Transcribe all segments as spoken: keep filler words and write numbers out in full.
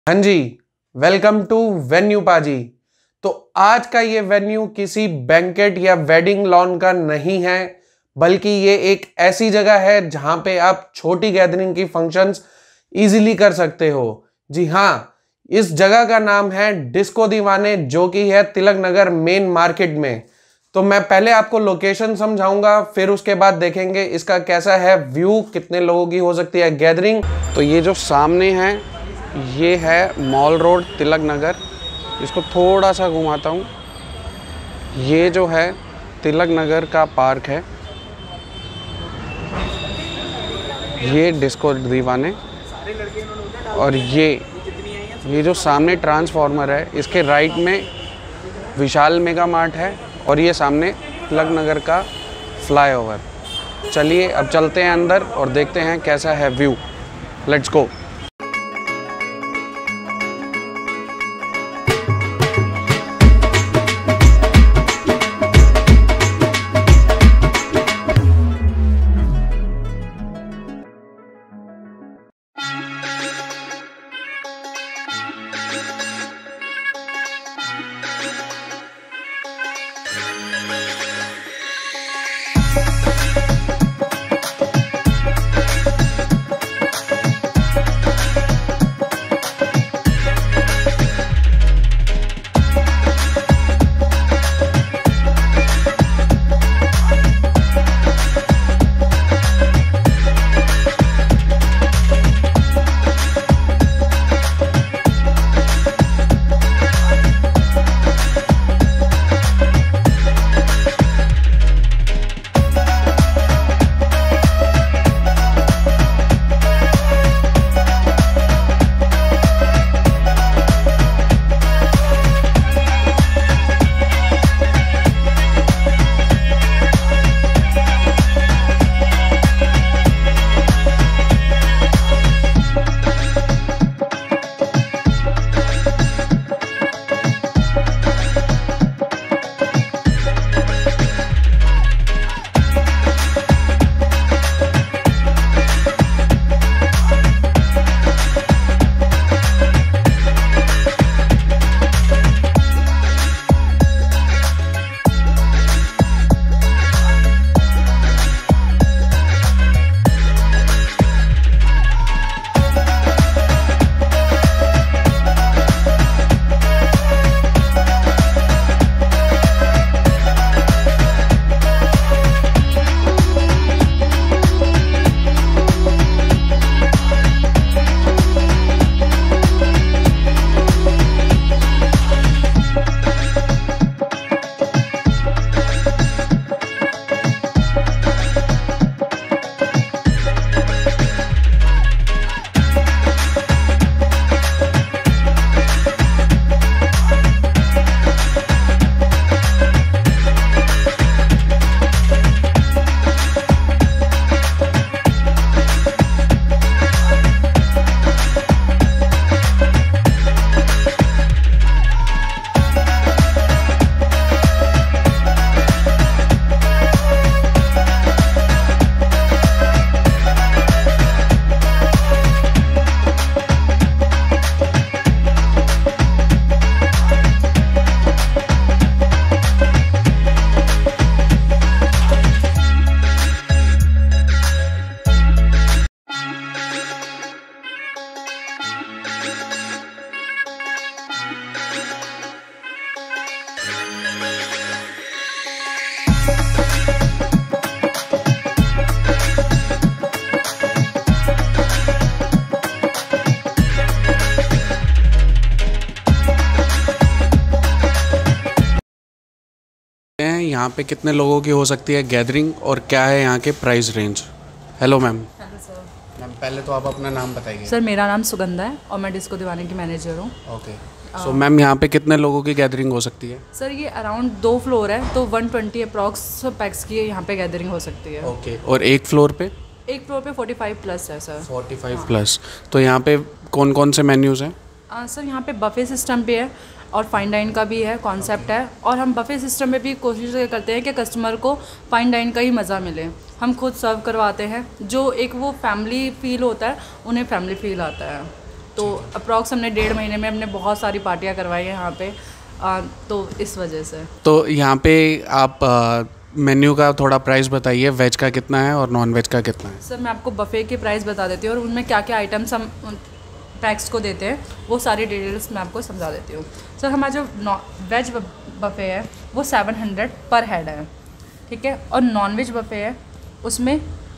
हाँ जी, welcome to venue पाजी। तो आज का ये वेन्यू किसी बैंकेट या वेडिंग लॉन का नहीं है, बल्कि ये एक ऐसी जगह है जहां पे आप छोटी गैदरिंग की फंक्शंस इजीली कर सकते हो। जी हाँ, इस जगह का नाम है डिस्को दीवाने, जो कि है तिलक नगर मेन मार्केट में। तो मैं पहले आपको लोकेशन समझाऊंगा, फिर उसके बाद देखेंगे इसका कैसा है व्यू, कितने लोगों की हो सकती है गैदरिंग। तो ये जो सामने है ये है मॉल रोड तिलक नगर। इसको थोड़ा सा घुमाता हूँ। ये जो है तिलक नगर का पार्क है, ये डिस्को दीवाने, और ये ये जो सामने ट्रांसफार्मर है इसके राइट में विशाल मेगा मार्ट है, और ये सामने तिलक नगर का फ्लाईओवर। चलिए अब चलते हैं अंदर और देखते हैं कैसा है व्यू। Let's go. यहाँ पे कितने लोगों की हो सकती है गैदरिंग और क्या है यहाँ के price range. Hello ma'am. Hello sir. Ma'am पहले तो आप अपना नाम बताइए। सर मेरा नाम सुगंधा है और मैं डिस्को दीवाने की मैनेजर हूँ। ओके। सो मैम यहाँ पे कितने लोगों की गैदरिंग हो सकती है? सर ये अराउंड दो फ्लोर है, तो वन ट्वेंटी अप्रॉक्स पैक्स की यहाँ पे गैदरिंग हो सकती है। ओके। और एक फ्लोर पे? एक फ्लोर पे फोर्टी फाइव प्लस है सर। Forty five plus. तो यहाँ पे कौन कौन से मेन्यूज़ हैं? सर यहाँ पे बफे सिस्टम भी है और फाइन डाइन का भी है कॉन्सेप्ट है, और हम बफे सिस्टम में भी कोशिश करते हैं कि कस्टमर को फाइन डाइन का ही मज़ा मिले। हम खुद सर्व करवाते हैं, जो एक वो फैमिली फील होता है उन्हें फैमिली फील आता है। तो अप्रॉक्स हमने डेढ़ महीने में हमने बहुत सारी पार्टियाँ करवाई हैं यहाँ पे, आ, तो इस वजह से। तो यहाँ पे आप आ, मेन्यू का थोड़ा प्राइस बताइए, वेज का कितना है और नॉन वेज का कितना है? सर मैं आपको बफ़े के प्राइस बता देती हूँ और उनमें क्या क्या आइटम्स हम पैक्स को देते हैं वो सारी डिटेल्स मैं आपको समझा देती हूँ। सर हमारा जो वेज बफ़े है वो सेवन हंड्रेड पर हेड है, ठीक है, और नॉन वेज बफ़े है उसमें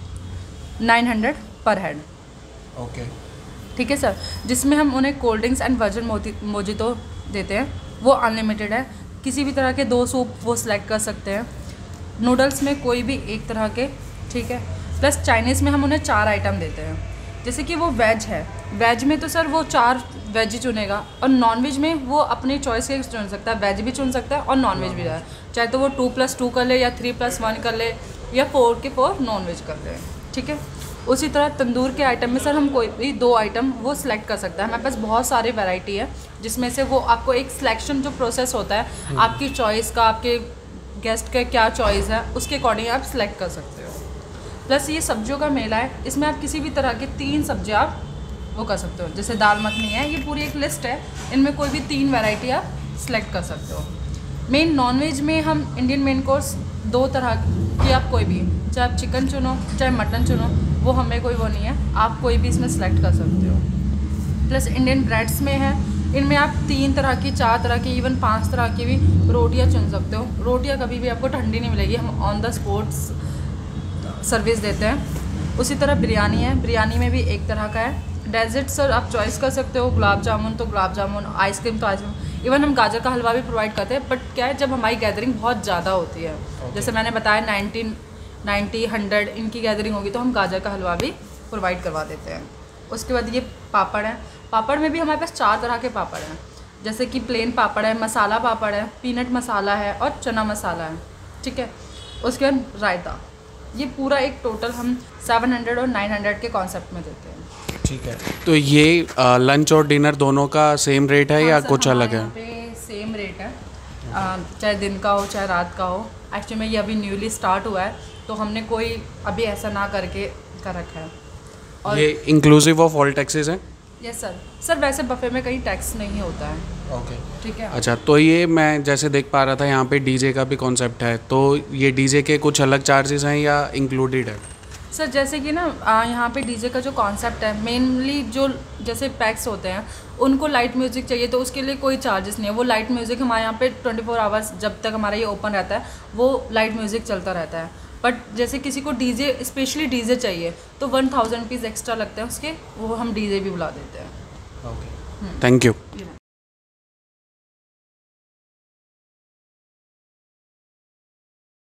nine hundred per head. Okay, ठीक है सर, जिसमें हम उन्हें cold drinks and virgin mojito देते हैं, वो अनलिमिटेड है। किसी भी तरह के दो सूप वो सिलेक्ट कर सकते हैं। नूडल्स में कोई भी एक तरह के, ठीक है, प्लस चाइनीज़ में हम उन्हें चार आइटम देते हैं। जैसे कि वो वेज है, वेज में तो सर वो चार वेज ही चुनेगा, और नॉन वेज में वो अपनी चॉइस के चुन सकता है, वेज भी चुन सकता है और नॉन वेज भी है, चाहे तो वो टू प्लस टू कर ले या थ्री प्लस वन कर ले या फोर के फोर नॉन वेज कर ले, ठीक है। उसी तरह तंदूर के आइटम में सर हम कोई भी दो आइटम वो सिलेक्ट कर सकता है। हमारे पास बहुत सारे वैरायटी है, जिसमें से वो आपको एक सिलेक्शन जो प्रोसेस होता है आपकी चॉइस का, आपके गेस्ट का क्या चॉइस है उसके अकॉर्डिंग आप सिलेक्ट कर सकते हो। प्लस ये सब्जियों का मेला है, इसमें आप किसी भी तरह की तीन सब्जियाँ आप वो कर सकते हो। जैसे दाल मखनी है, ये पूरी एक लिस्ट है, इनमें कोई भी तीन वैरायटी आप सिलेक्ट कर सकते हो। मेन नॉनवेज में हम इंडियन मेन कोर्स दो तरह की, आप कोई भी, चाहे आप चिकन चुनो चाहे मटन चुनो, वो हमें कोई वो नहीं है, आप कोई भी इसमें सेलेक्ट कर सकते हो। प्लस इंडियन ब्रेड्स में है, इनमें आप तीन तरह की, चार तरह की, इवन पांच तरह की भी रोटियां चुन सकते हो। रोटियां कभी भी आपको ठंडी नहीं मिलेगी, हम ऑन द स्पॉट्स सर्विस देते हैं। उसी तरह बिरयानी है, बिरयानी में भी एक तरह का है। डेजर्ट सर आप चॉइस कर सकते हो, गुलाब जामुन तो गुलाब जामुन, आइसक्रीम तो आइसक्रीम, इवन हम गाजर का हलवा भी प्रोवाइड करते हैं। बट क्या है, जब हमारी गैदरिंग बहुत ज़्यादा होती है, okay. जैसे मैंने बताया नाइनटीन नाइन्टी हंड्रेड इनकी गैदरिंग होगी तो हम गाजर का हलवा भी प्रोवाइड करवा देते हैं। उसके बाद ये पापड़ है, पापड़ में भी हमारे पास चार तरह के पापड़ हैं, जैसे कि प्लेन पापड़ है, मसाला पापड़ है, पीनट मसाला है और चना मसाला है, ठीक है। उसके बाद रायता, ये पूरा एक टोटल हम सेवन हंड्रेड और नाइन हंड्रेड के कॉन्सेप्ट में देते हैं, ठीक है। तो ये आ, लंच और डिनर दोनों का सेम रेट है? हाँ, या कुछ अलग है? पे सेम रेट है, आ, चाहे दिन का हो चाहे रात का हो। एक्चुअली में ये अभी न्यूली स्टार्ट हुआ है, तो हमने कोई अभी ऐसा ना करके कर रखा है। और ये इंक्लूसिव ऑफ ऑल टैक्सेस हैं? Yes sir. सर वैसे बफे में कहीं टैक्स नहीं होता है, ओके, ठीक है। अच्छा, तो ये मैं जैसे देख पा रहा था यहाँ पे डीजे का भी कॉन्सेप्ट है, तो ये डीजे के कुछ अलग चार्जेस हैं या इंक्लूडेड है? सर जैसे कि ना यहाँ पे डीजे का जो कॉन्सेप्ट है, मेनली जो जैसे पैक्स होते हैं उनको लाइट म्यूज़िक चाहिए, तो उसके लिए कोई चार्जेस नहीं है। वो लाइट म्यूज़िक हमारे यहाँ पे ट्वेंटी फोर आवर्स जब तक हमारा ये ओपन रहता है वो लाइट म्यूज़िक चलता रहता है। बट जैसे किसी को डीजे, स्पेशली डीजे चाहिए तो वन थाउजेंड रुपीज़ एक्स्ट्रा लगते हैं उसके, वो हम डीजे भी बुला देते हैं। Okay, thank you.